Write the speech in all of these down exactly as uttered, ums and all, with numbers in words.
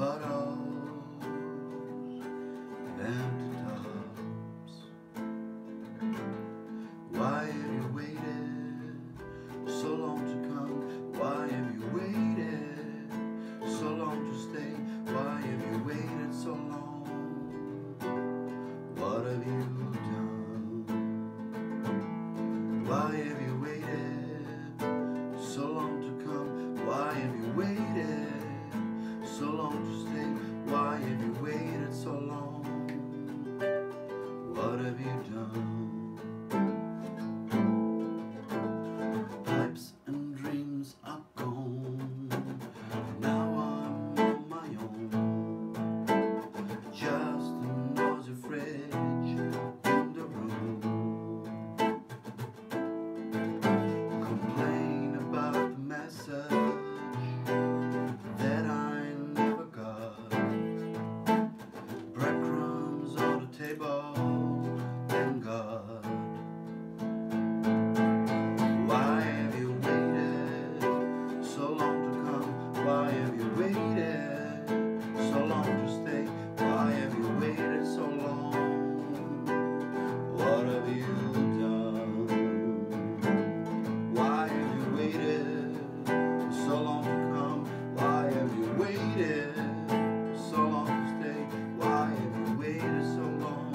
bottles and empty tubs. Why have you waited so long to come? Why have you waited so long to stay? Why have you waited so long? What have you done? Why have you waited so long to come? Why have you waited so long to stay? Why have you waited so long? What have you done? Pipes and dreams are gone. Now I'm on my own. Just a noisy fridge in the room. Complain about the message that I never got. Breadcrumbs on the table and God. Why have you waited so long to come? Why have you waited so long to stay? Why have you waited so long? What have you done? Why have you waited so long to come? Why have you waited so long to stay? Why have you waited so long?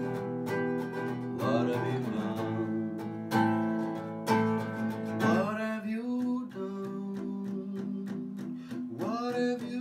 What have you done? What have you done? What have you